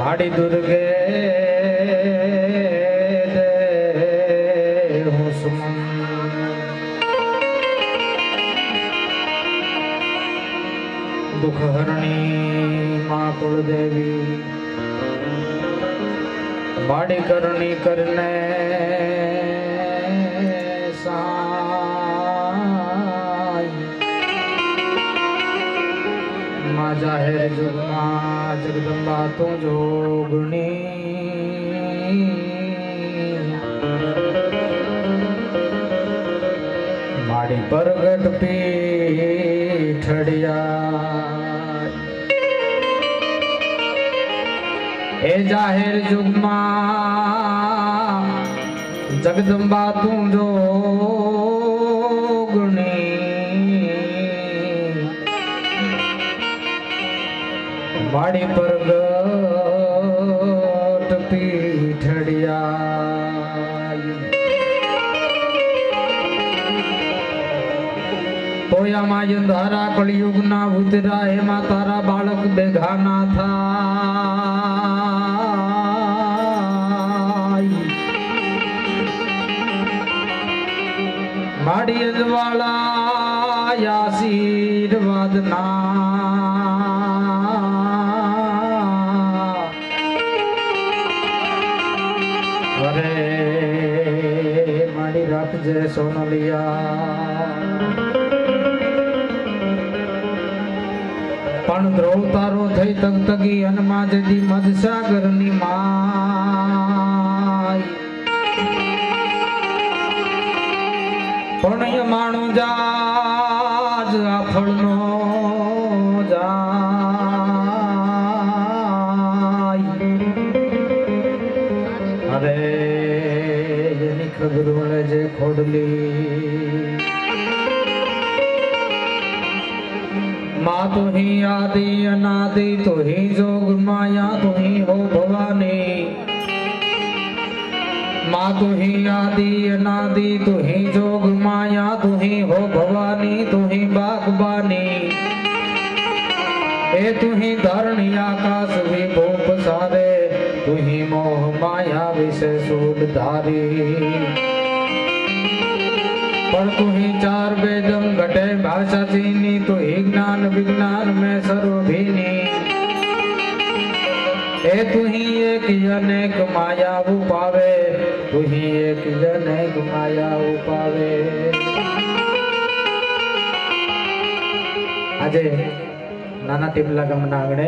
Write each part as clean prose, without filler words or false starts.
माड़ी दुर्गे दुख हरणी माँ कुलदेवी बाड़ी करनी करने माँ जाहिर जुग माँ जगदम्बा तू जोगणी माड़ी परगट पीठड़िया ए जाहिर जुग माँ जगदम्बा तू जोगणी माड़ी परगट पीठड़िया पोया माय धारा कलयुग ना उतरा हे मा तारा बालक बेघाना था माड़ी अंजवाला आशीर्वाद ना अरे माड़ी रख जय सोनलिया पण द्रोव तारो थई तक तगी अनमा जदी मदसागर नी माई पण ये माणू जाज आफळनो जाय अरे येनी खबर वळे जे खोडली माँ तू ही आदि अनादि तू ही जोग माया तू ही हो भवानी माँ तू ही आदि अनादि तू ही जोग माया तू ही हो भवानी तू ही बागबानी ए तू ही धरणी आकाश विभूप सारे तू ही मोह माया विषय सूद धारी पर तू ही चार वेदम घटे भाषा चीनी तू ही ज्ञान विज्ञान में सर्वभीनी ए तू ही एक अनेक माया उपावे तू ही एक अनेक माया उपावे આજે નાના ટીમલા ગામના આંગણે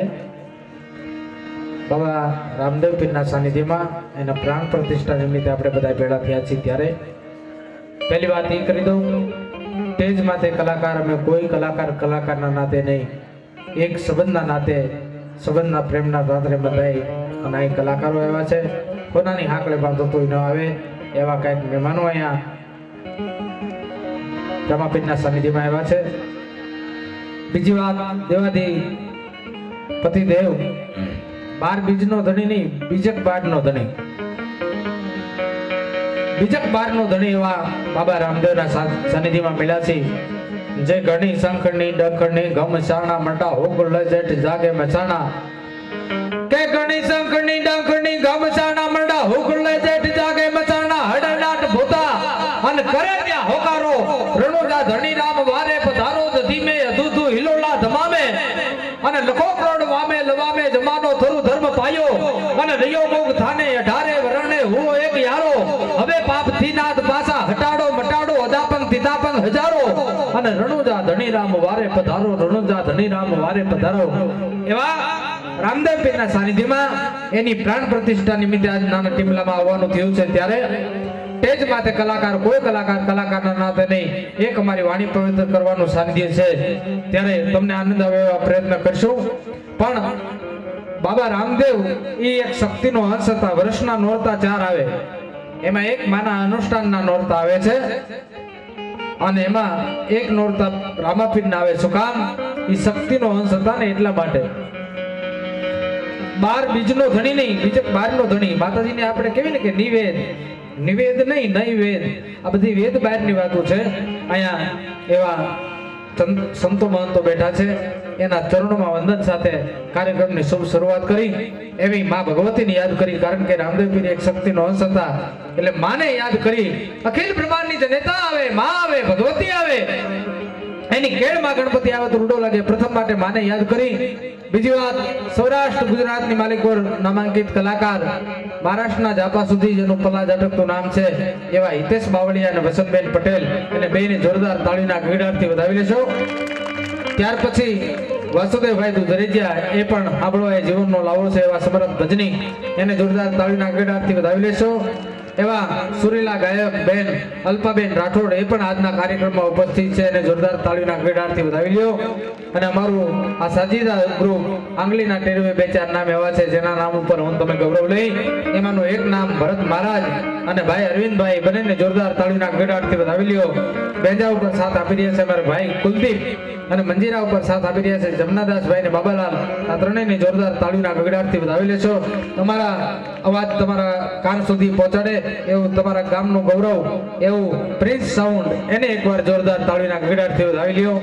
બાબા રામદેવ પીરના સાનિધ્યમાં એના પ્રાણ પ્રતિષ્ઠા નિમિત્તે આપણે બધા ભેળા થયા છીએ ત્યારે पहली बात ये कर दो तेज माते कलाकार में कोई कलाकार कलाकार ना नाते नहीं एक संबंध ना नाते संबंध ना प्रेम ना दादरे बधाई અને અહીં કલાકારો એવા છે કોનાની હાકળે બાંધો તોય ન આવે એવા કંઈક મહેમાનો અહીંયા રમાપીરના સાનિધ્યમાં આવ્યા છે બીજી વાત દેવાદી પતિદેવ 12 બીજનો ધણી નહીં બીજક 12નો ધણી बीजक बार नो धणी एवा बाबा रामदेव ना सानिध्य में मिला छी जे घणी संखणी डखणी घमसाणा मटा होगल जेठ जागे मचाना के घणी संखणी डखणी घमसाणा मटा होगल जेठ जागे मचाना हडनाट भूता अन करे त्या होकारो रणोजा धणी राम वारे पधारो धीमे अधूधू हिलोला धमामे अन लखो करोड़ वामे लवामे जमानो थरु धर्म पायो अन रियो मोग थाने 18 वरणे हुओ एक यारो હવે પાપ થીનાથ પાસા હટાડો મટાડો અદાપંગ તિદાપંગ હજારો અને રણુજા ધણીરામ વારે પધારો રણુજા ધણીરામ વારે પધારો એવા રામદેવ પીરના સાનિધ્યમાં એની પ્રાણ પ્રતિષ્ઠા નિમિત્તે આજ નાના ટીમલામાં આવવાનું થયું છે ત્યારે તેજ માતે કલાકાર કોઈ કલાકાર કલાકારના નાતે નહીં એક અમારી વાણી પવિત્ર કરવાનું સાનિધ્ય છે ત્યારે તમને આનંદ આવે એવા પ્રયત્ન કરશું પણ બાબા રામદેવ એ એક શક્તિનો અંશ હતા વર્ષના નોરતા 4 આવે એમાં એક માના અનુષ્ઠાનના નોરતા આવે છે અને એમાં એક નોરતા રામાપીરના આવે શું કામ એ શક્તિનો અંશ હતા ને એટલા માટે 12 બીજનો ધણી નહીં બીજક 12નો ધણી માતાજીને આપણે કહેવી ને કે નિવેદ નિવેદ નહીં નૈવેદ આ બધી વેદ 12ની વાતો છે અહીંયા એવા સંતો મહંતો બેઠા છે એના ચરણોમાં વંદન સાથે કાર્યક્રમની શુભ શરૂઆત કરી એવી માં ભગવતીને યાદ કરી, કારણ કે રામદેવ પીર એક શક્તિનો અંશ હતા એટલે માને યાદ કરી અખિલ બ્રહ્માંડની જનેતા આવે, માં આવે, ભગવતી આવે, એની કેળમાં ગણપતિ આવે તો રૂડો લાગે. પ્રથમ માટે માને યાદ કરી. બીજી વાત, સૌરાષ્ટ્ર ગુજરાતની માલિકોર નામાંકિત કલાકાર મહારાષ્ટ્રના જાપા સુધી જેનું પલ્લા ઝટકતું નામ છે એવા હિતેશ બાવળિયા અને વસંતબેન પટેલ એને બેને જોરદાર તાળીના ગગડાટથી વધાવી લેશો. ત્યાર પછી વાસુદેવભાઈ દુધરેજિયા એ પણ આપણો એ જીવનનો લાવો છે એવા સમર્થ ભજની એને જોરદાર તાળીના ગગડાટથી વધાવી લેશો. એવા સુરીલા ગાયક બેન અલ્પાબેન રાઠોડ એ પણ આજના કાર્યક્રમમાં ઉપસ્થિત છે અને જોરદાર તાળીના ગગડાટથી વધાવી લ્યો. અને અમારું આ સાજીદા ગ્રુપ આંગલીના ટેરવે બે ચાર નામ એવા છે જેના નામ ઉપર હું તમે ગૌરવ લઈ. એમાંનું એક નામ ભરત મહારાજ અને ભાઈ અરવિંદભાઈ બંનેને જોરદાર તાળીના ગગડાટથી વધાવી લ્યો. બેજા ઉપર સાથ આપી રહ્યા છે અમારા ભાઈ કુલદીપ અને મંજીરા ઉપર સાથ આપી રહ્યા છે જમનાદાસભાઈ ને બાબાલાલ. આ ત્રણેયને જોરદાર તાળીના ગગડાટથી વધાવી લેશો. તમારા અવાજ તમારા કાન સુધી પહોંચાડે એવું તમારા ગામનું ગૌરવ એવું પ્રિન્સ સાઉન્ડ એને એકવાર જોરદાર તાળીના ગગડાટથી વધાવી લ્યો.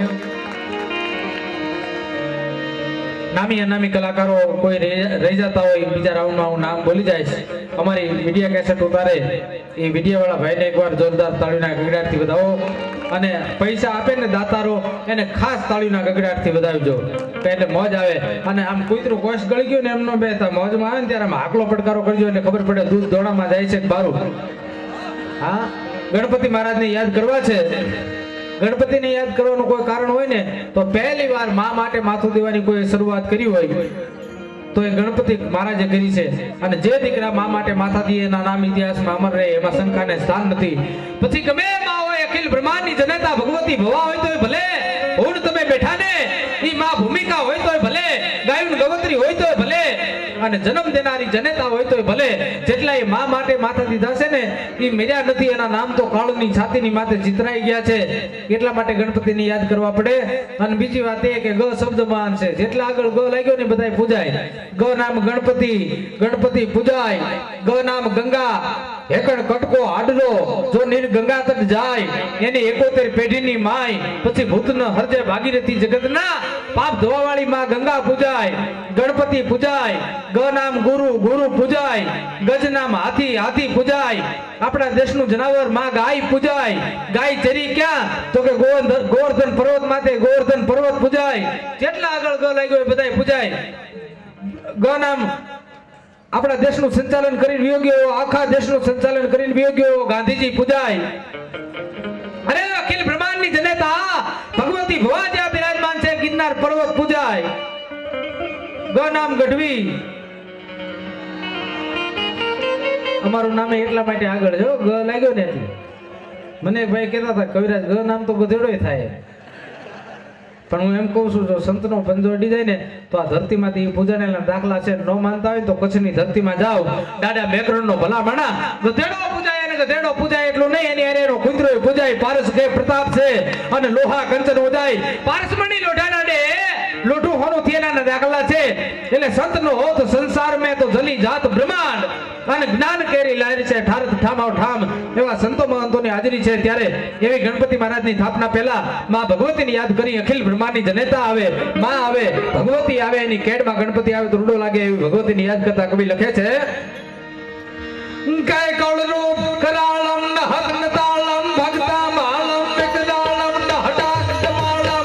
નામી અનામી કલાકારો કોઈ રહી જતા હોય બીજા રાઉન્ડમાં હું નામ બોલી જઈશ. અમારી મીડિયા કેસેટ ઉતારે એ મીડિયા વાળા ભાઈને એકવાર જોરદાર તાળીના ગગડાટથી વધાવો અને પૈસા આપે ને દાતારો એને ખાસ તાળીના ગગડાટથી વધાવજો એટલે મોજ આવે. અને આમ કૂતરું કોશ ગળી ગયું ને એમનો બે મોજમાં આવે ને ત્યારે આમ હાકલો પડકારો કરજો એટલે ખબર પડે દૂધ દોડામાં જાય છે બારું. હા, ગણપતિ મહારાજને યાદ કરવા છે. ગણપતિને યાદ કરવાનું કોઈ કારણ હોય ને તો પહેલી વાર મા માટે માથું દેવાની કોઈ શરૂઆત કરી હોય તો એ ગણપતિ મહારાજે કરી છે. અને જે દીકરા મા માટે માથા દે એના નામ ઇતિહાસમાં અમર રહે એમાં શંકાને સ્થાન નથી. પછી ગમે માં હોય અખિલ બ્રહ્માંડની જનતા ભગવતી ભવા હોય તોય ભલે, હું તમે બેઠા ને ઈ માં ભૂમિકા હોય તોય ભલે, ગાયન ગવત્રી હોય તોય ભલે અને જન્મ દેનારી જનેતા હોય તોય ભલે, જેટલા એ મા માટે માથા દીધા છે ને એ મેર્યા નથી. એના નામ તો કાળની છાતીની માથે ચિતરાઈ ગયા છે. એટલા માટે ગણપતિને યાદ કરવા પડે. અને બીજી વાત એ કે ગ શબ્દમાન છે, જેટલા આગળ ગ લાગ્યો ને બધાય પૂજાય. ગ નામ ગણપતિ, ગણપતિ પૂજાય. ગ નામ ગંગા, હેકણ કટકો આડલો જો નીર ગંગા તટ જાય એની 71 પેઢીની માય. પછી ભૂતન હરજે ભાગીરથી જગતના પાપ ધોવાવાળી માં ગંગા પૂજાય. ગણપતિ પૂજાય. ગ નામ ગુરુ, ગુરુ પૂજાય. ગજ નામ હાથી, હાથી પૂજાય. આપણા દેશનું જનાવર માં ગાય પૂજાય. ગાય ચરી ક્યાં તો કે ગોવર્ધન પર્વત માથે ગોવર્ધન પર્વત પૂજાય. જેટલા આગળ ગ લાગ્યો એ બધાય પૂજાય. ગ નામ આપણા દેશનું સંચાલન કરીને વિયોગ્યો, આખા દેશનું સંચાલન કરીને વિયોગ્યો ગાંધીજી પૂજાય. અરે અખિલ બ્રહ્માંડની જનેતા ભગવતી ભવા જ્યાં બિરાજમાન છે ગિરનાર પર્વત પૂજાય. ગ નામ ગઢવી, અમારું નામે એટલા માટે આગળ જો ગ લાગ્યો ને એટલે મને ભાઈ કહેતા હતા કવિરાજ ગ નામ તો ગધેડોય થાય, પણ હું એમ કહું છું જો સંતનો પંજો અડી જાય ને તો આ ધરતીમાંથી પૂજાનેલા દાખલા છે. ન માનતા હોય તો કચ્છની ધરતીમાં જાઓ, દાદા મેકરણનો ભલા માણા ગધેડો પૂજાય અને ગધેડો પૂજાય એટલું નહીં એની અરેનો કુંદરો પૂજાય. પારસ કે પ્રતાપ છે અને લોહા કંચન ઉજાય. પારસમણી લોઢાના દે લોઢું હોનું થયેલાના દાખલા છે. એટલે સંતનો હોત સંસાર મેં તો જલી જાત બ્રહ્માંડ અને જ્ઞાન કેરી લારી છે ઠારત ઠામાવ ઠામ. એવા સંતો મહંતોની હાજરી છે ત્યારે એવી ગણપતિ મહારાજની સ્થાપના પહેલા માં ભગવતીને યાદ કરી. અખિલ બ્રહ્માંડની જનેતા આવે, માં આવે, ભગવતી આવે, એની કેડમાં ગણપતિ આવે તો રૂડો લાગે એવી ભગવતીને યાદ કરતા કવિ લખે છે કઈ કળરૂપ કરાળમ હગ્ન તાળમ ભક્તા માલમ વિકદાળમ હટાક માલમ.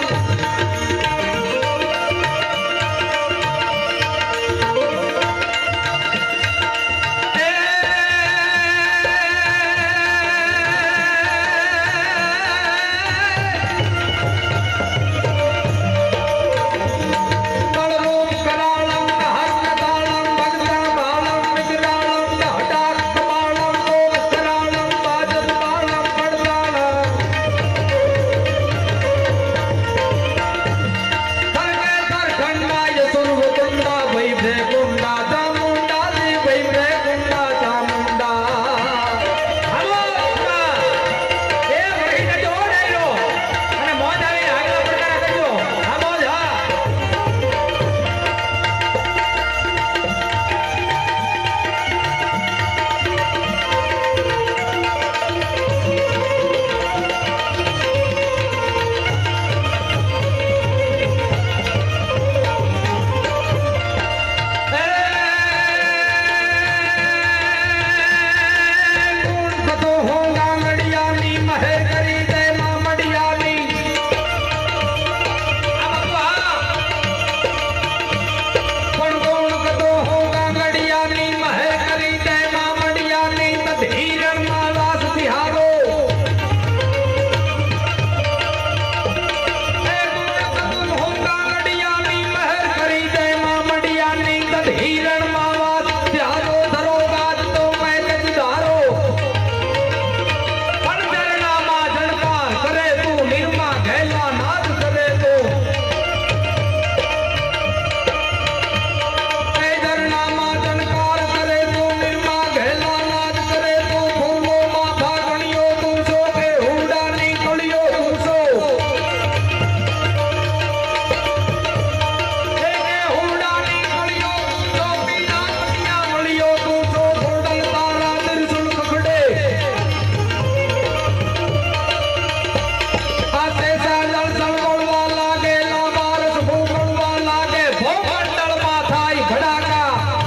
भड़ाका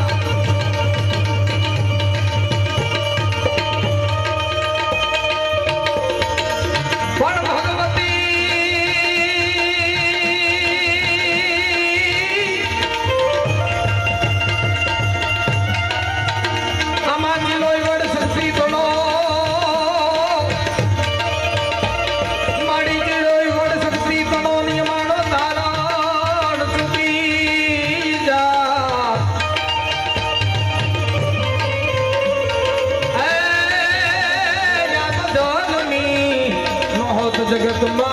पण भगवती आमानी लोई वड सत्सी तोलो माड़ी की लोई वड सत्सी तोलो नियमानो तारण चुकी जा ए या तो जननी न होत जगत मा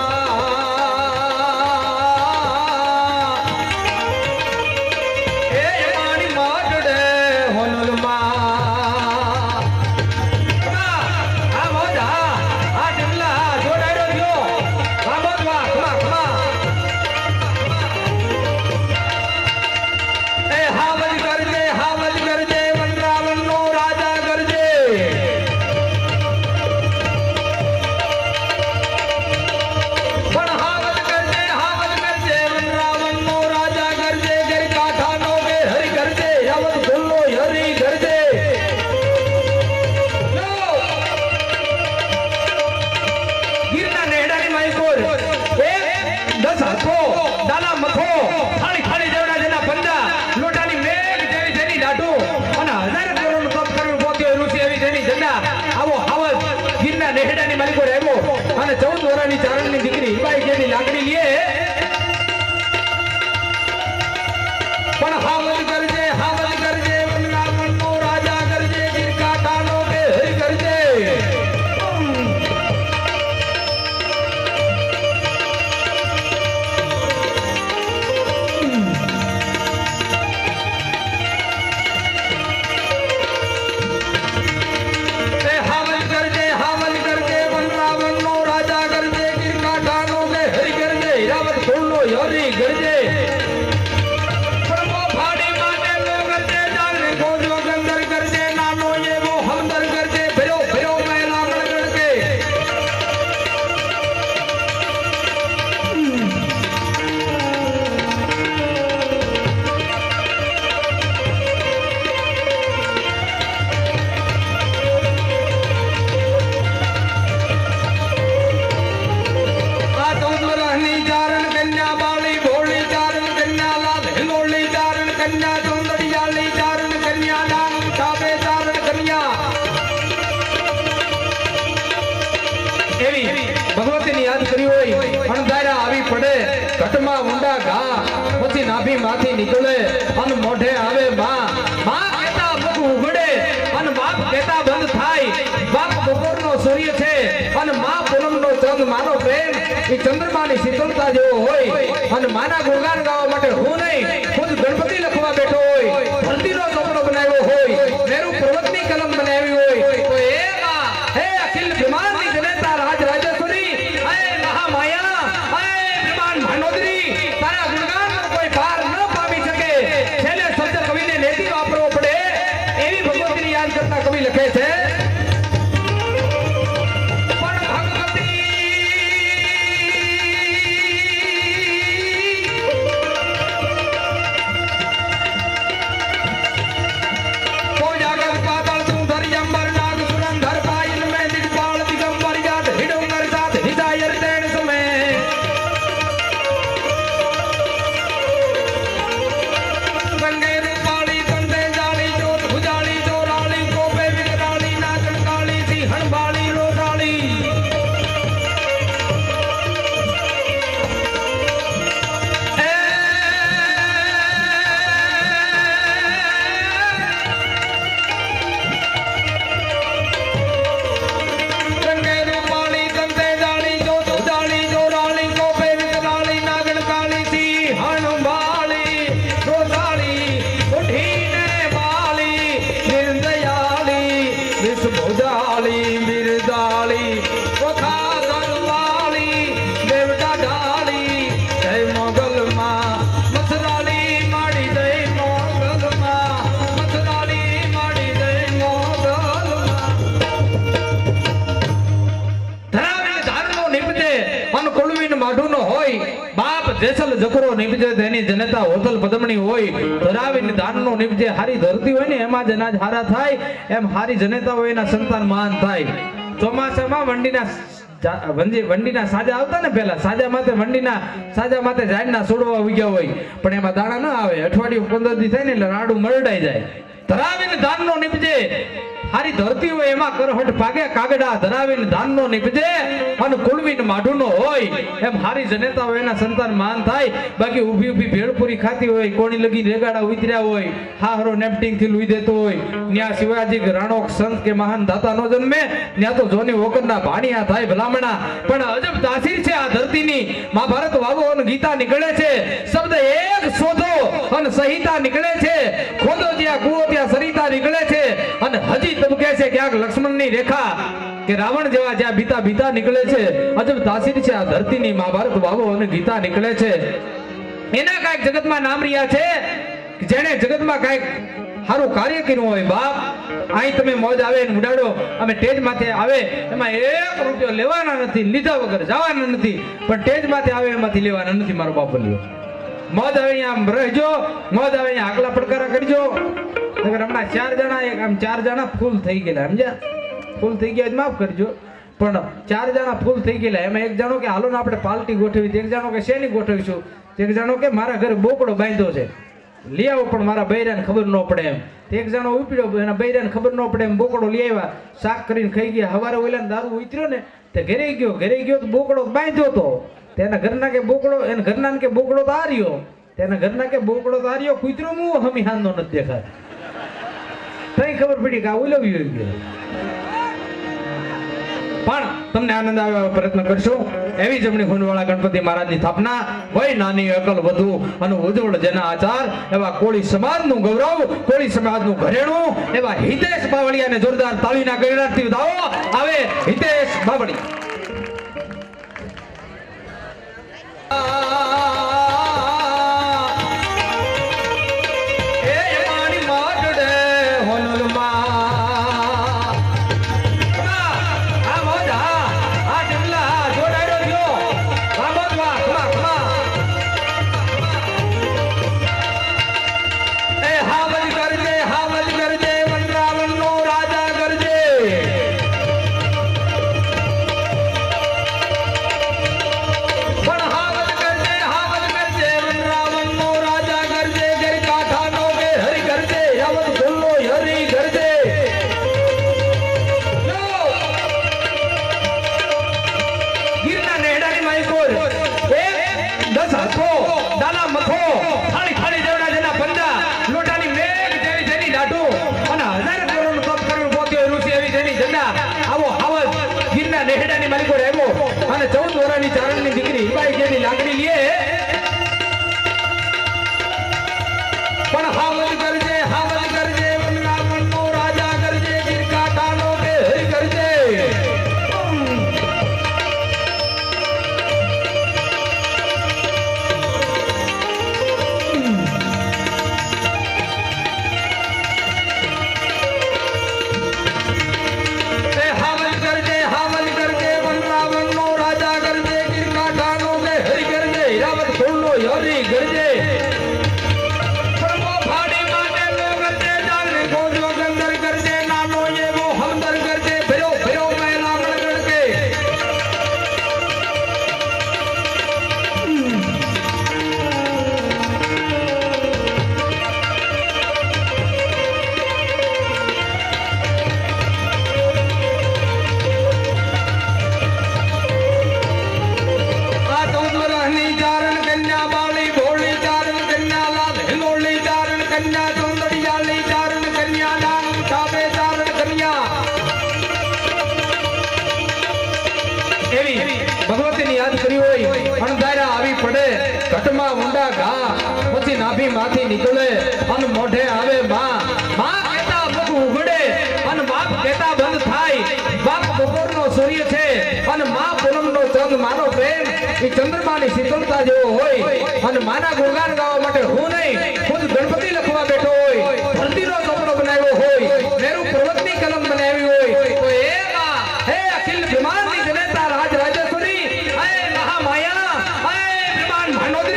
અને 14 વર્ષની ચારણની દીકરી ઈબાઈ જેની લાગણી લે પણ હાવલ કરજે વનરાવણનો રાજા કરજે ગીરકાંઠાનો કે હરિ કરજે भगवती याद करी होई अणदारा आवी पड़े घटमा मुंडा घा પછી નાભી માંથી નીકળે અન મોઢે આવે માં કહેતા મુખ ઉઘડે અન બાપ કહેતા બંધ થાય બાપ બપોરનો સૂર્ય છે અન માં પૂનમનો ચંદ મારો પ્રેમ એ ચંદ્રમાની શીતળતા જેવો હોય અને માના ગુણગાન ગાવા માટે હું નહીં ખુદ ગણપતિ લખવા બેઠો હોય ધરતીનો ચોપડો બનાવ્યો હોય મેરુ પર્વતની કલમ બનાવી હોય તો એ માં હે અખિલ બ્રહ્માંડની જનેતા રાજ રાજેશ્વરી હે મહામાયા હે બ્રહ્માંડ ભાનોદરી તારા ગુણગાનનો કોઈ પાર ન પામી શકે છેલ્લે શબ્દ કવિને નેતિ વાપરવો પડે એવી ભગવતીને યાદ કરતા કવિ લખે છે गंगे रूपाली कंधे जाली जोत भुजाली जोराली कोपे विकराली જેસલ જકરો નિપજે તેની જનતા હોતલ પદમણી હોય ધરાવીને દાનનો નિપજે હારી ધરતી હોય ને એમાં જ અનાજ હારા થાય એમ હારી જનતા હોય એના સંતાન મહાન થાય ચોમાસામાં વંડીના સાજા આવતા ને પેલા સાજા માથે વંડીના સાજા માથે ઝાડના છોડવા ઉગ્યા હોય પણ એમાં દાણા ન આવે અઠવાડિયું 15 દી થાય ને એટલે રાડું મરડાઈ જાય ધરાવીને દાનનો નિપજે હારી ધરતી હોય એમાં કરહટ ભાગે કાગડા ધરાવીને દાનનો નિપજે અને કુળવીને માઢુનો હોય એમ હારી જનેતા હોય એના સંતાન મહાન થાય બાકી ઊભી ઊભી ભેળપુરી ખાતી હોય કોણી લગી રેગાડા ઉતર્યા હોય હાહરો નેપટિંગ થી લૂઈ દેતો હોય ન્યા શિવાજી રાણોક સંત કે મહાન દાતા નો જન્મે ન્યા તો જોની વોકરના ભાણિયા થાય ભલામણા પણ અજબ તાસીર છે આ ધરતીની મહાભારત વાવો અને ગીતા નીકળે છે શબ્દ એક શોધો અને સંહિતા નીકળે છે ખોદો ત્યાં કૂવો ત્યાં સરિતા નીકળે છે અને હજી તબકે છે ક્યાંક લક્ષ્મણની રેખા કે રાવણ જેવા જ્યાં બીતા બીતા નીકળે છે અજબ તાસીર છે આ ધરતીની મહાભારત વાવો અને ગીતા નીકળે છે એના કાંઈક જગતમાં નામ રહ્યા છે જેણે જગતમાં કાંઈક સારું કાર્ય કર્યું હોય બાપ અહીં તમે મોજ આવે ને ઉડાડો અમે ટેજ માથે આવે એમાં 1 રૂપિયો લેવાના નથી લીધા વગર જવાના નથી પણ ટેજ માથે આવે એમાંથી લેવાના નથી મારો બાપ બોલ્યો મોજ આવે અહીંયા રહેજો મોજ આવે અહીંયા આગલા પડકારા કરજો હમણાં 4 જણા એક આમ 4 જણા ફૂલ થઈ ગયેલા સમજ્યા ફૂલ થઈ ગયા માફ કરજો પણ 4 જણા ફૂલ થઈ ગયેલા એમાં એક જણો કે હાલો ને આપણે પાર્ટી ગોઠવી એક જણો કે શેની ગોઠવીશું એક જણો કે મારા ઘરે બોકડો બાંધ્યો છે લઈ આવો પણ મારા બૈરાને ખબર ન પડે એમ એક જણો ઉપડ્યો એના બૈરાને ખબર ન પડે એમ બોકડો લઈ આવ્યા શાક કરીને ખાઈ ગયા હવારે ઓલાને દારૂ ઉતર્યો ને તે ઘરે ગયો તો બોકડો બાંધ્યો તો તેના ઘરના કે બોકડો એના ઘરના કે બોકડો તો આર્યો તેના ઘરના કે બોકડો તો આર્યો કૂતરો હું હમી હાંધો નથી દેખાય તઈ ખબર પડી કે આ ઉલવ્યું ગયો પણ તમને આનંદ આવે એવો પ્રયત્ન કરશો એવી જમણી ખૂણવાળા ગણપતિ મહારાજની સ્થાપના હોય નાની અકલ વધુ અને ઉજ્જવળ જેના આચાર એવા કોળી સમાજનું ગૌરવ કોળી સમાજનું ઘરેણું એવા હિતેશ બાવળિયાને જોરદાર તાળીના ગણરાથી વધાવો આવે હિતેશ બાવળી અને 14 વર્ષની ચારણની દીકરી હિબાઈ જેની લાગણી લે પણ હાવલ કરજે વનરાવણનો રાજા કરજે ગીરકાંઠાનો કે હરિ કરજે ભગવતીની યાદ કરી હોય અણધારા આવી પડે ઘટમાં ઊંડા ઘા પછી નાભી માંથી નીકળે અને મોઢે આવે માં કહેતા મુખ ઉઘડે અને બાપ કહેતા બંધ થાય બાપ બપોરનો સૂર્ય છે અને માં પૂનમનો ચંદ માનો પ્રેમ એ ચંદ્રમાની શીતળતા જેવો હોય અને માના ગુણગાન ગાવા માટે હું નહીં ખુદ ગણપતિ લખવા બેઠો હોય ધરતીનો ચોપડો બનાવ્યો હોય મેરુ પર્વતની કલમ બનાવી હોય તો એ માં હે અખિલ વિમાનની જનેતા રાજ રાજેશ્વરી હે મહામાયા હે વિમાન ભાનોદરી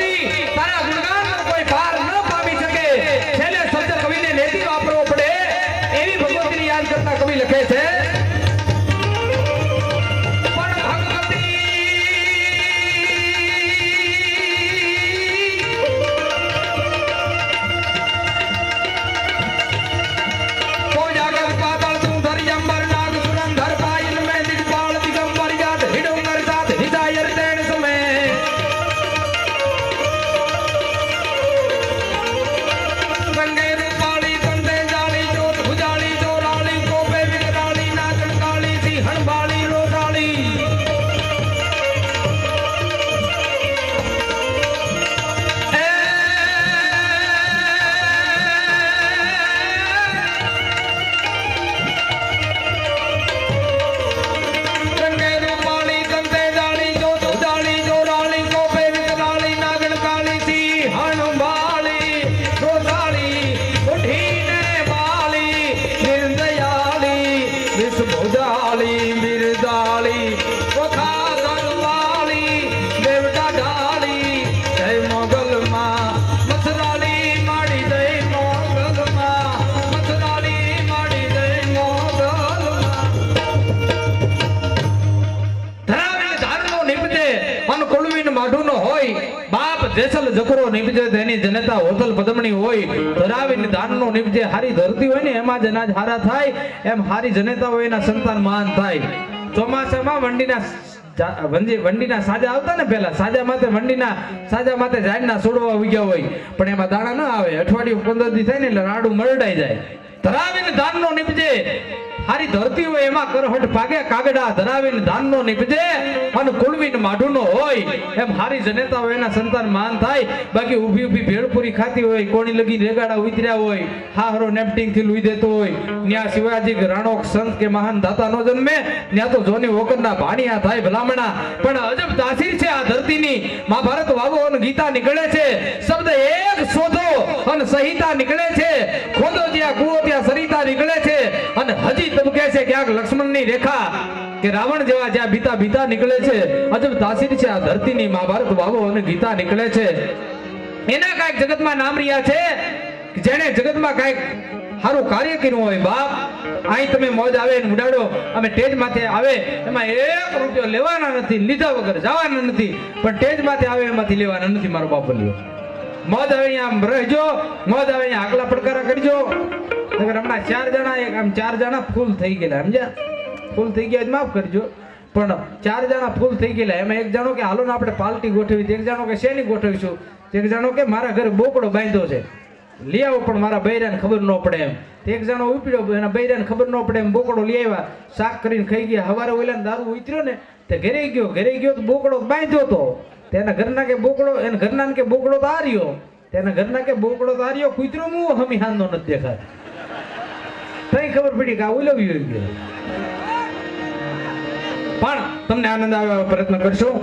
દેસલ જકરો નિપજે તેની જનતા હોતલ પદમણી હોય ધરાવીને દાનનો નિપજે હારી ધરતી હોય ને એમાં જ અનાજ હારા થાય એમ હારી જનતા હોય એના સંતાન મહાન થાય ચોમાસામાં વંડીના સાજા આવતા ને પેલા સાજા માથે ઝાડના છોડવા ઉગ્યા હોય પણ એમાં દાણા ન આવે અઠવાડિયું 15 દી થાય ને એટલે રાડું મરડાઈ જાય ધરાવીને દાનનો નિપજે હારી ધરતી હોય એમાં કરહટ ભાગે કાગડા ધરાવીને દાનનો નિપજે અને કુળવીને માઢુનો હોય એમ હારી જનેતા હોય એના સંતાન માન થાય બાકી ઊભી ભેળપુરી ખાતી હોય કોણી લગી રેગાડા ઉતર્યા હોય હાહરો નેપટિંગ થી લૂઈ દેતો હોય ન્યા શિવાજી રાણોક સંત કે મહાન દાતા નો જન્મે ન્યા તો જોની વોકરના ભાણિયા થાય ભલામણા પણ અજબ તાસીર છે આ ધરતીની મહાભારત વાવો અને ગીતા નીકળે છે શબ્દ એક શોધો અને સંહિતા નીકળે છે ખોદો જ્યાં કૂવો ત્યાં સરિતા નીકળે છે અને હજી તબકે છે ક્યાંક લક્ષ્મણની રેખા કે રાવણ જેવા જ્યાં બીતા નીકળે છે અજબ તાસીર છે આ ધરતીની મહાભારત વાવો અને ગીતા નીકળે છે એના કાંઈક જગતમાં નામ રહ્યા છે જેણે જગતમાં કાંઈક સારું કાર્ય કર્યું હોય બાપ અહીં તમે મોજ આવે ને ઉડાડો અમે ટેજ માથે આવે એમાં 1 રૂપિયો લેવાના નથી લીધા વગર જવાના નથી પણ ટેજ માથે આવે એમાંથી લેવાના નથી મારો બાપ લ્યો મોજ આવે અહીંયા રહેજો મોજ આવે અહીંયા આગલા પડકારા કરજો હમણાં 4 જણા આમ 4 જણા ફૂલ થઈ ગયેલા સમજ્યા ફૂલ થઈ ગયા માફ કરજો પણ 4 જણા ફૂલ થઈ ગયેલા એમાં એક જણો કે હાલો ને આપણે પાર્ટી ગોઠવી એક જણો કે શેની ગોઠવીશું એક જણો કે મારા ઘરે બોકડો બાંધ્યો છે લઈ આવો પણ મારા બૈરાને ખબર ન પડે એમ એક જણો ઉપડ્યો એના બૈરાને ખબર ન પડે એમ બોકડો લઈ આવ્યા શાક કરીને ખાઈ ગયા હવારે ઓલા દારૂ ઉતર્યો ને તે ઘરે ગયો તો બોકડો બાંધ્યો તો તેના ઘરના કે બોકડો એના ઘરના કે બોકડો તો આર્યો તેના ઘરના કે બોકડો તો આર્યો કૂતરો હું હમી હાંધો નથી દેખાય તઈ ખબર પડી કે આ ઉલવ્યું ગયો પણ તમને આનંદ આવે પ્રયત્ન કરશો